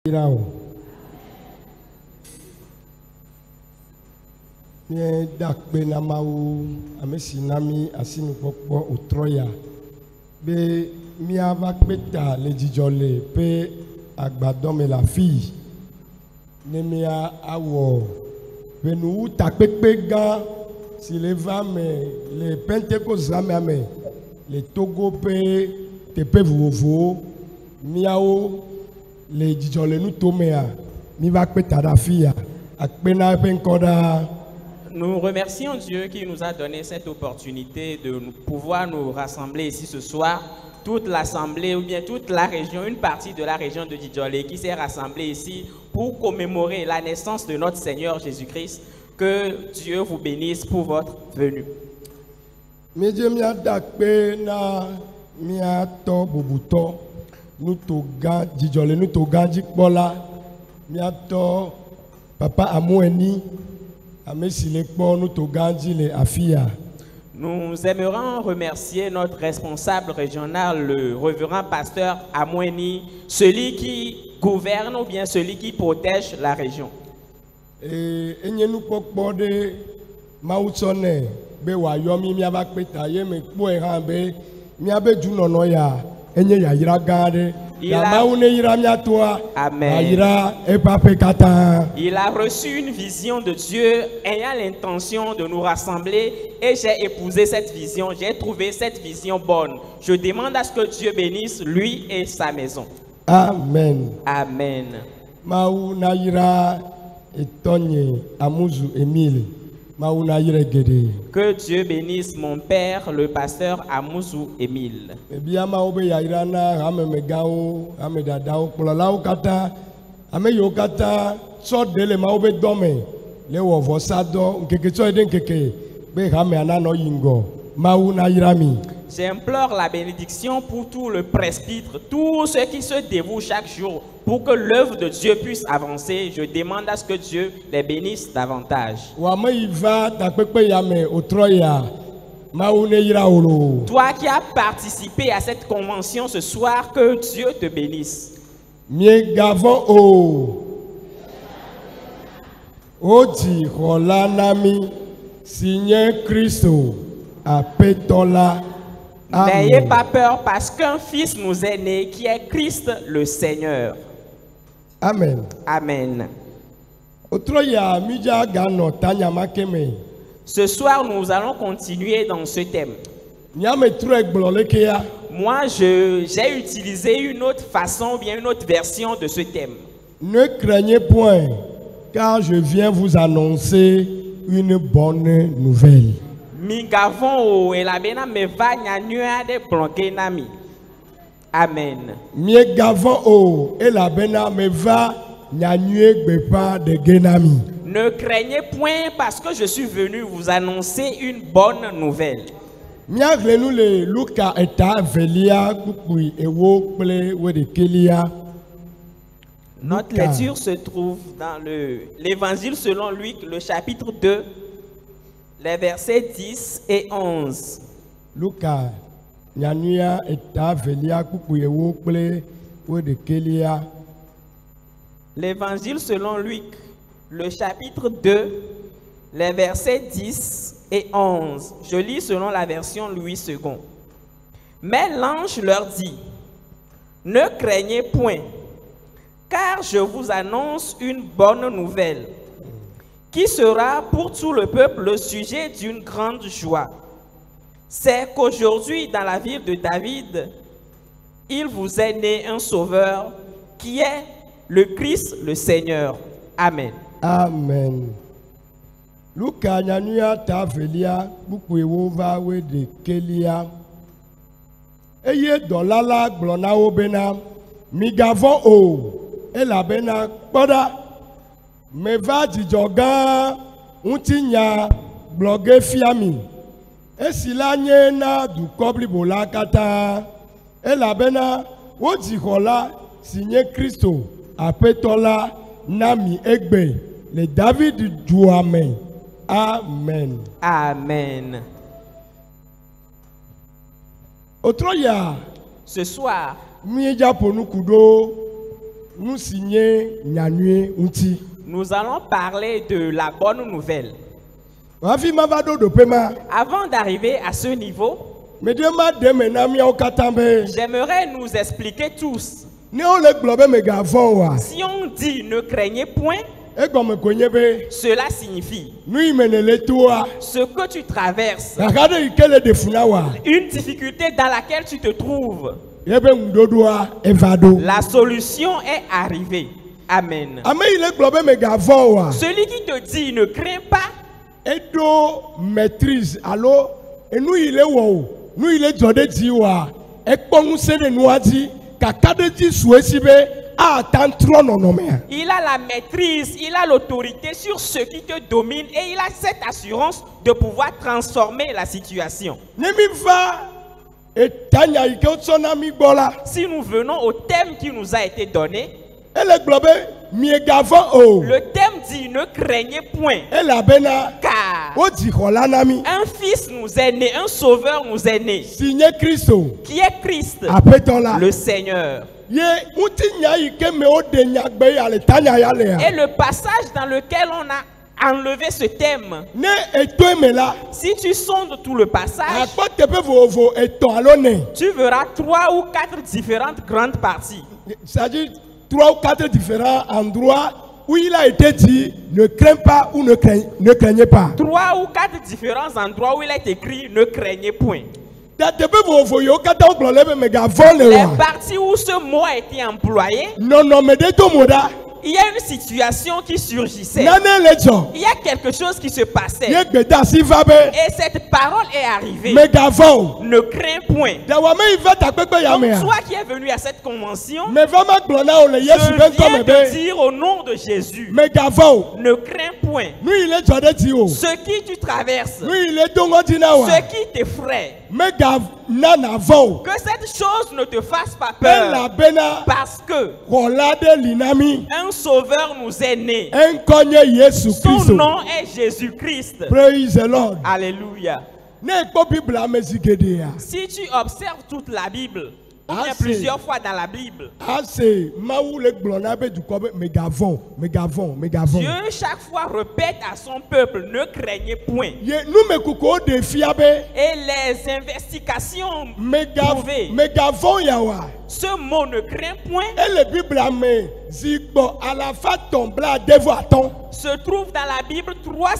Mie dakpe na mawu amesi nami asinu pokpo otroya be mia va kpeta le dijole pe agbadome la fille ne mia awo be nu ta pepe ga si le va me le Pentecôte ame le Togo pe te pe vovo miao le dijole nu tomea mi va kpeta da fille akpena pe nkoda. Nous remercions Dieu qui nous a donné cette opportunité de pouvoir nous rassembler ici ce soir. Toute l'assemblée ou bien toute la région, une partie de la région de Djidjolé qui s'est rassemblée ici pour commémorer la naissance de notre Seigneur Jésus-Christ. Que Dieu vous bénisse pour votre venue. Papa Amoueni. Nous aimerions remercier notre responsable régional, le révérend pasteur Amoueni, celui qui gouverne ou bien celui qui protège la région. Il a reçu une vision de Dieu ayant l'intention de nous rassembler et j'ai épousé cette vision, j'ai trouvé cette vision bonne. Je demande à ce que Dieu bénisse lui et sa maison. Amen. Amen. Que Dieu bénisse mon père, le pasteur Amouzou Émile. J'implore la bénédiction pour tout le presbytre, tous ceux qui se dévouent chaque jour pour que l'œuvre de Dieu puisse avancer. Je demande à ce que Dieu les bénisse davantage. Toi qui as participé à cette convention ce soir, que Dieu te bénisse. N'ayez pas peur parce qu'un fils nous est né qui est Christ le Seigneur. Amen. Amen. Ce soir, nous allons continuer dans ce thème. Moi, j'ai utilisé une autre façon, bien une autre version de ce thème. Ne craignez point, car je viens vous annoncer une bonne nouvelle. Amen. Ne craignez point parce que je suis venu vous annoncer une bonne nouvelle. Notre lecture se trouve dans l'évangile selon Luc, le chapitre 2, les versets 10 et 11. L'évangile selon Luc, le chapitre 2, les versets 10 et 11. Je lis selon la version Louis II. Mais l'ange leur dit, ne craignez point, car je vous annonce une bonne nouvelle, qui sera pour tout le peuple le sujet d'une grande joie. C'est qu'aujourd'hui, dans la ville de David, il vous est né un sauveur, qui est le Christ, le Seigneur. Amen. Amen. Luka nyanuya tavelia bukwewo va we de kelia. Eye dolala glona obena migavon o elabena poda meva dijoga untinya bloge fiami esilanye na du kobli bolakata elabena wodikola signé Christo apetola nami egbe le David duame. Amen. Amen. Otroya. Ce soir, Mieja ponukudo nous signer nyanyue unti. Nous allons parler de la bonne nouvelle. Wafi mavado do pema. Avant d'arriver à ce niveau, Me Dieu m'a demandé na mi okatambe. j'aimerais nous expliquer tous. Ne o le globe me gavon wa. Si on dit ne craignez point, E comme konye be. cela signifie Nu imene le toa. ce que tu traverses, Akade ikele defuna wa. une difficulté dans laquelle tu te trouves, Yebe ndodoa evado. la solution est arrivée. Amen. Ame ile globe me gavon wa. Celui qui te dit ne crains pas, Edo maîtrise allo enu ile wo. Nu ile jode di wa. E kponu se de nuaji kakade di suesibe a tan tro nonomea. il a la maîtrise, il a l'autorité sur ce qui te domine et il a cette assurance de pouvoir transformer la situation. Nemi va etanya ike otsona mi gbola. Si nous venons au thème qui nous a été donné, Ele globe mi gavon o. le thème dit ne craignez point, Ele abena car o di hola nami. un fils nous est né, un sauveur nous est né, Signé Christo. qui est Christ, Apetola. le Seigneur. Ye uti nya ike me o de nya gbe ya le tanya ya le ya. Et le passage dans lequel on a enlevé ce thème, Ne eto me la. si tu sondes tout le passage, Akpo tepe vovo eto alone. tu verras 3 ou 4 différentes grandes parties. C'est-à-dire 3 ou 4 différents endroits où il a été dit ne crains pas ou ne craignez pas. 3 ou 4 différents endroits où il est écrit ne craignez point. Da tepe vovo yo kata o glole me gavon le Les wa. parties où ce mot a été employé, Non non me de to moda. il y a une situation qui surgissait. Nane lejo. Il y a quelque chose qui se passait. Ye gbeda si va be. Et cette parole est arrivée. Me gavon. Ne crains point. Da wa me iva ta pepe ya Donc me. toi qui es venu à cette convention, Me va ma glona o le Yesu je ben viens comme te be. dire au nom de Jésus, Me gavon. ne crains point. Nu ile jode ti o. Ce qui tu traverses, Nu ile dongo dina wa. ce qui t'effraie, Me gav nana vo. que cette chose ne te fasse pas Ela peur. bena Parce que rolade linami. un sauveur nous est né. Enkonye Yesu Son Christo. nom est Jésus-Christ. Praise the Lord. Alléluia. Ne ekpo Bible amezigede ya. Si tu observes toute la Bible, ou bien Ah, c'est- plusieurs fois dans la Bible, Ase mawu le glona be du kobe me gavon. Dieu chaque fois répète à son peuple, ne craignez point. Ye nou me kuko de fiabe. Et les investigations Me prouvées, gavon ya wa. ce mot ne craint point Et le Bible ame zigbo à la fa tombla devo aton. se trouve dans la Bible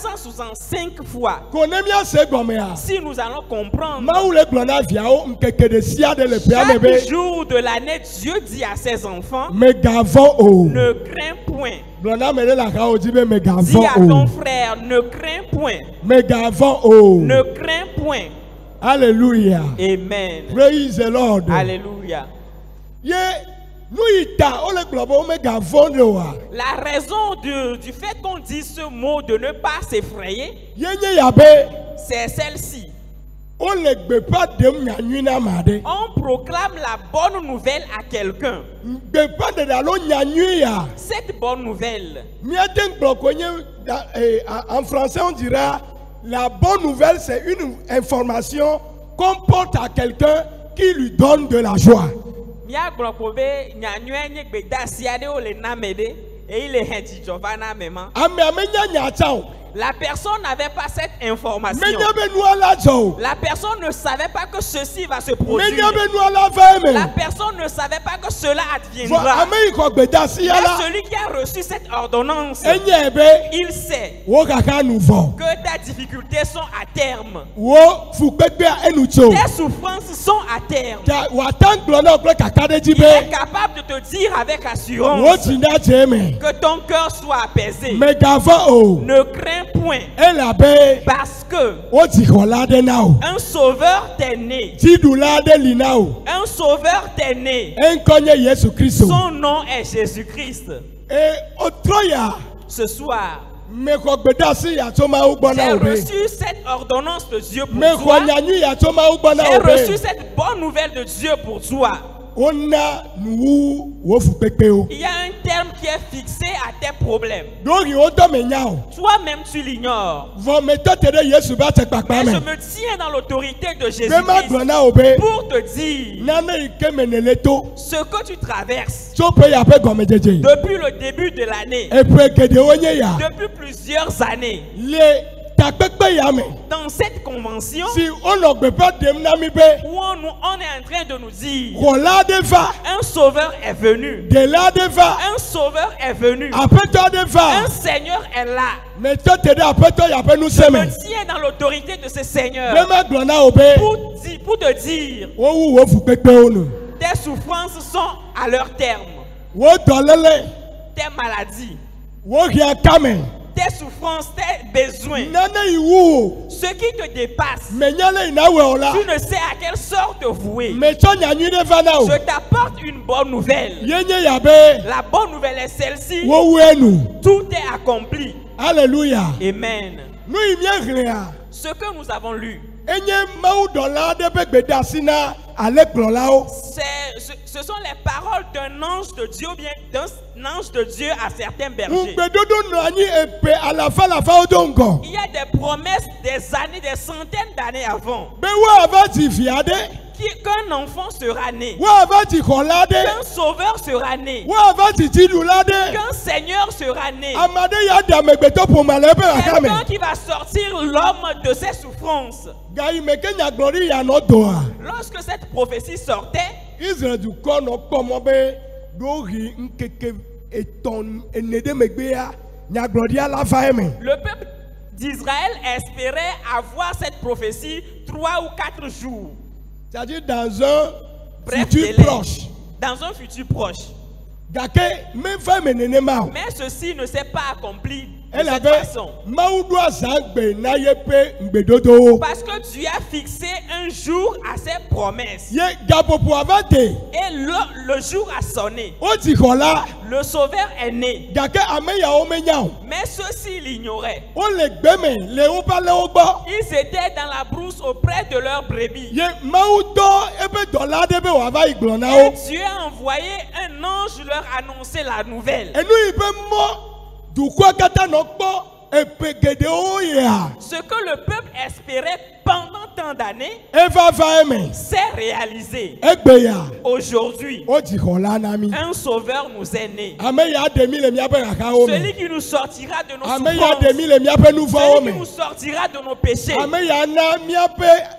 365 fois. Konemia se gome ya. Si nous allons comprendre, Mawu le glona viao mkeke de sia de le piame be. chaque jour de l'année, Dieu dit à ses enfants, Me gavon o. ne crains point. Glona me la ka o dibe me Dis gavon à ton o. frère, ne crains point. Me gavon o. Ne crains point. Hallelujah. Amen. Praise the Lord. Alléluia. Ye nou ita o le globo me gavon le wa. La raison du fait qu'on dise ce mot de ne pas s'effrayer, Ye nye yabe c'est celle-ci. o le gbe pa dem nyanyu na made. On proclame la bonne nouvelle à quelqu'un. Gbe pa de da lo nyanyu ya. Cette bonne nouvelle, Mia den bloko nye en français on dira la bonne nouvelle c'est une information qu'on porte à quelqu'un qui lui donne de la joie. mia gblɔ ko be nyanyɔe nye gbedasi aɖe wo le name ɖe eye le hɛ dzidzɔ va na ame ma. Ame ame nya nyatsa o. La personne n'avait pas cette information. Menya be nu ala dzo o. La personne ne savait pas que ceci va se Menya produire. be nu ala va La eme. personne ne savait pas que cela Vo adviendra. ame yi ko gbedasi ya Mais la. celui qui a reçu cette ordonnance, Enye be il sait wo kaka nu vɔ. que tes difficultés sont à terme. Wo fukpekpea enu tso. Tes souffrances sont à terme. Ta wata gblɔ na kple kaka ɖe dzi Il est be capable de te dire avec wo assurance dzi na dze me. que ton cœur soit apaisé. Megavɔ o. Ne crains point, Elabe parce que wo dzi xɔ la ɖe na o. un sauveur t'est né. Dziɖula aɖe li na o. Un sauveur t'est né. Eŋkɔ nye Yesu Kristo. Son nom est Jésus-Christ. Otrɔ ya Ce soir, mexɔ gbedeasi yatso Mawu j'ai gbɔna o be. reçu cette ordonnance de Dieu pour Mexɔ toi. nyanyi yatso Mawu gbɔna J'ai o reçu be. cette bonne nouvelle de Dieu pour toi. on a nous wofu pepe o. Il y a un terme qui est fixé à tes problèmes. Donc il auto me nyao. Toi-même, tu l'ignores. Vos méthodes de Yesu ba te papa Mais me. je me tiens dans l'autorité de Bema Jésus-Christ glona obe. pour te dire Nana ike meneleto. ce que tu traverses So pe ya pe gomejeje. depuis le début de l'année, Et puis gede onye ya. depuis plusieurs années. Le takpekpe ya me. Dans cette convention Si on ogbe pas dem na mi be. où on est en train de nous dire Kola de va. un sauveur est venu, De la de va. un sauveur est venu, Apeto de va. un Seigneur est là. Méthode de apeto ya pe nous Je seme. me tiens dans l'autorité de ce Seigneur Bema glona obe. pour te dire Wo wofu pepe onu. tes souffrances sont à leur terme, Wo dolele. tes maladies, Wo ria kame. tes souffrances, tes besoins, Nana iwu. ce qui te dépasse. Menyale inawe ola. Tu ne sais à quelle sorte vouer. Mecho nyanyu de vana o. Je t'apporte une bonne nouvelle. Yenye yabe. La bonne nouvelle est celle-ci. Wo wenu. Tout est accompli. Alléluia. Amen. Nous imie ria. Ce que nous avons lu, Enye mau dola de be gbedasina ale klola o. ce sont les paroles d'un ange de Dieu, ou bien d'un ange de Dieu à certains bergers. Ngbedodo no anyi epe alafa odongo. Il y a des promesses des années, des centaines d'années avant, Be wa ava ti fiade. qu'un enfant sera né, Wa ava ti kolade. qu'un sauveur sera né, Wa ava ti tidulade. qu'un Seigneur sera né, Amade ya da megbeto pomale be akame. quelqu'un qui va sortir l'homme de ses souffrances. Gai meke nya glory ya no doa. Lorsque cette prophétie sortait, Israel du corps no pomo be dori nkeke eton enede megbe ya nya glory ala fa eme. le peuple d'Israël espérait avoir cette prophétie 3 ou 4 jours. C'est-à-dire dans un Bref futur délai. proche. Dans un futur proche. Gake même fa menene ma. Mais ceci ne s'est pas accompli de Elle cette avait façon. maudou azangbe na yepe ngbedodo. Parce que Dieu a fixé un jour à ses promesses. Ye gapopo avate. Et le jour a sonné. O ti kola. Le sauveur est né. Gake ame ya o menyao. Mais ceux-ci l'ignoraient. O le gbeme le o pa le o gbo. Ils étaient dans la brousse auprès de leurs brebis. Ye maudo ebe dola de be wa va iglona Et o. Dieu a envoyé un ange leur annoncer la nouvelle. Enu ibe mo dukwa kata no gbo epe gede o ya. Ce que le peuple espérait pendant tant d'années Eva va eme. s'est réalisé. Egbe ya. Aujourd'hui, O ti kola na mi. un sauveur nous est né. Ame ya demi le miabe kaka o me. Celui qui nous sortira de nos Ame ya souffrances. demi le miabe nouveau o Celui qui me. nous sortira de nos péchés. Ame ya na miabe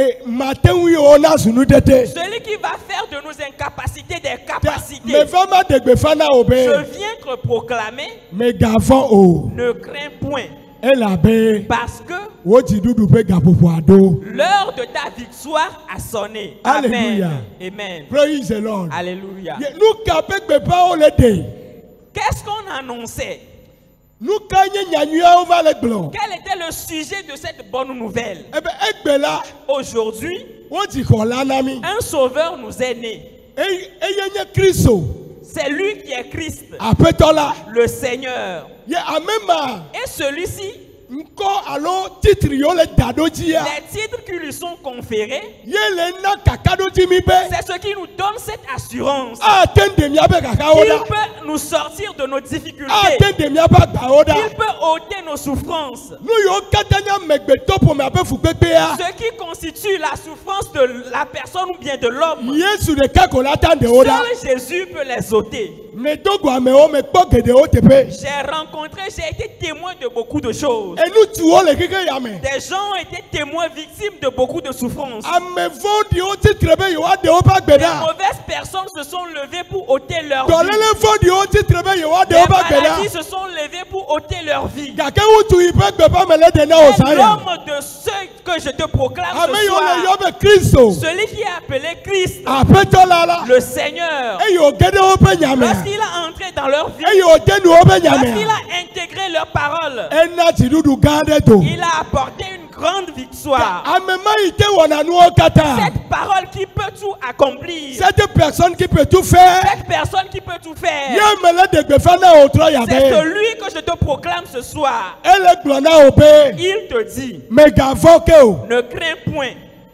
matenwi o na sunu tete. Celui qui va faire de nos incapacités des capacités. Me fama de gbe fana Je obe. viens te proclamer, Me gavon o. ne crains point. Elabe. Parce que O ti dudu pe gapopo ado. l'heure de ta victoire a sonné. Alléluia. Amen. Amen. Praise the Lord. Alléluia. Nous kape gbe pa o le de. Qu'est-ce qu'on annonçait? Nous kanye nyanyua o va le gblon. Quel était le sujet de cette bonne nouvelle? Ebe egbe la. Aujourd'hui, O ti kola na mi. un sauveur nous est né. Eyenye Kristo. C'est lui qui est Christ, Apetola. le Seigneur. Ye amema. Et celui-ci, Nko alo titre yo le dado dia. les titres qui lui sont conférés, Ye le na kakado ti mi be. c'est ce qui nous donne cette assurance Atende mi abe kaka qu'il oda. peut nous sortir de nos difficultés, Atende mi abe gba oda. qu'il peut ôter nos souffrances. Nu yo katanya megbe topo me abe fu pepe ya. Ce qui constitue la souffrance de la personne ou bien de l'homme, Yesu de kakola tande oda. seul Jésus peut les ôter. Me dogo ame o me kpo gede o tepe. J'ai rencontré, j'ai été témoin de beaucoup de choses. Enu tu o le keke ya me. Des gens ont été témoins victimes de beaucoup de souffrances. Ame vodi o titre be yo ade o pa Des gbeda. mauvaises personnes se sont levées pour ôter leur vie. Dolele vodi o titre be yo ade Des o pa gbeda. maladies se sont levées pour ôter leur vie. Gake utu ipe gbe pa mele de na Et osaya. l'homme de ceux que je te proclame Ame ce yo le yo soir, be Kristo. celui qui est appelé Christ, Apetola la. le Seigneur, E yo gede o pe nyame. lorsqu'il a entré dans leur vie, E yo denu o pe lorsqu'il nyame. a intégré leurs paroles, Ena ti dudu gade to. il a apporté une grande victoire. Ame ma ite wona nu o kata. Cette parole qui peut tout accomplir, Cette personne qui peut tout faire. cette personne qui peut tout faire, Ye mele de gbe fana o tro ya c'est be. celui que je te proclame ce soir. Ele glona o pe. Il te dit, Me gavo ke o. ne crains point.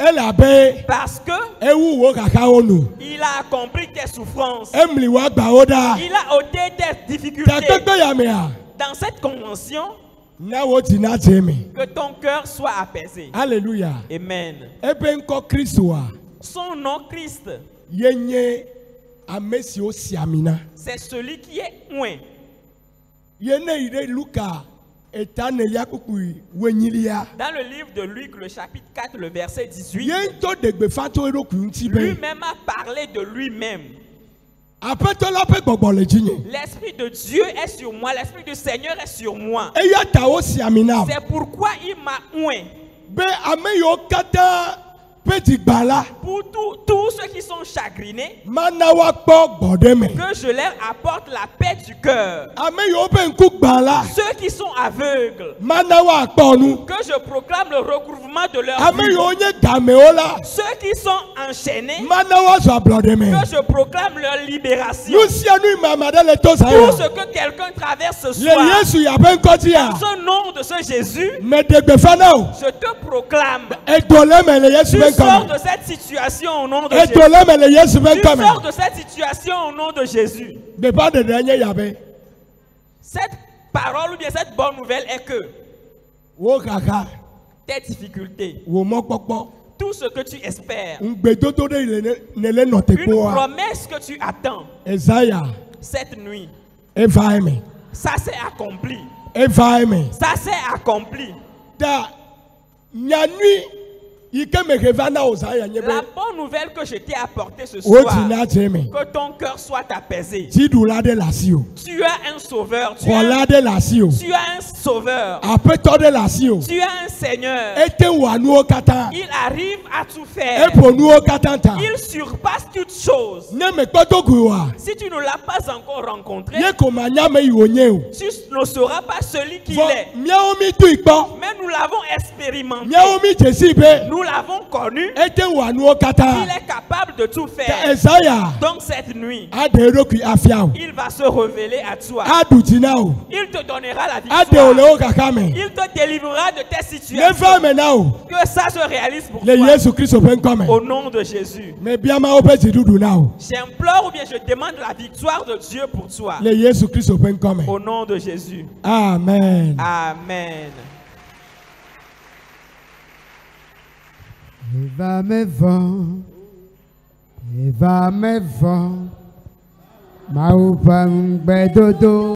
Elle a bé. Parce que Ewu wo kaka onu. il a accompli tes souffrances. Emli wa gba oda. Il a ôté tes difficultés. Takeke ya mea. Dans cette convention, Na wo tina teme. que ton cœur soit apaisé. Alléluia. Amen. Ebe nko Kristo a. Son nom Christ, Yenye amesi o siamina. c'est celui qui est oint. Yene ide Luka etane yakukui wenyilia. Dans le livre de Luc, le chapitre 4, le verset 18, Yento degbe fato ero kuntibe. lui-même a parlé de lui-même. Apeto la pe gbogbo le jinye. L'Esprit de Dieu est sur moi, l'Esprit du Seigneur est sur moi. Eya ta o siamina. C'est pourquoi il m'a oint. Be ame yo kata petit bala. Pour tous ceux qui sont chagrinés, Manawa kpo gbodeme. que je leur apporte la paix du cœur. Ame yo be nku bala. Ceux qui sont aveugles, Manawa kpo nu. que je proclame le recouvrement de leur Ame vue. yo nye gameola. Ceux qui sont enchaînés, Manawa zo blodeme. que je proclame leur libération. Lucia nu mamada le to Tout saya. ce que quelqu'un traverse ce Le soir, Yesu ya ben kotia. dans ce nom de ce Jésus, Me degbe fanao. je te proclame. Edoleme le Yesu Tu ben sors kome. de cette situation au nom de Jésus. Edoleme le Yesu ben Tu kome. sors de cette situation au nom de Jésus. De pas de dernier yabe. Cette parole ou bien cette bonne nouvelle est que Wo kaka. tes difficultés, Wo mokpokpo. tout ce que tu espères, Ngbedodo de ne le note une ko. promesse que tu attends Isaiah. cette nuit, Eva eme. ça s'est accompli. Eva eme. Ça s'est accompli. Da nyanui ike me revana Osaya nyebe. La bonne nouvelle que je t'ai apportée ce O soir, tina teme. que ton cœur soit apaisé. Tidula de lasio. Tu as un sauveur. Kola de lasio. Tu as un sauveur. Apeto de lasio. Tu as un Seigneur. Ete wanu o kata. Il arrive à tout faire. Epo nu o katanta. Il surpasse toutes choses. Ne me kpoto kuwa. Si tu ne l'as pas encore rencontré, Ye komanya me iwonye o. tu ne sauras pas celui qu'il Fo est. miao mi tu ikpo. Mais nous l'avons expérimenté. Miao mi jesi be. Nous l'avons connu. Ete wanu o kata. Il est capable de tout Ta faire. Isaiah. Donc cette nuit, Ade roku afia o. il va se révéler à toi. Adu tina o. Il te donnera la Ade ole victoire. o kakame. Il te délivrera de tes Ne situations. fa me na o. Que ça se réalise pour Le toi. Yesu Kristo ben kome. Au nom de Jésus. Me biama o pe jidudu na o. J'implore ou bien je demande la victoire de Dieu pour toi. Le Yesu Kristo ben kome. Au nom de Jésus. Amen. Amen. Eva me vend, Eva me vend, ma ou pa m'gbe dodo.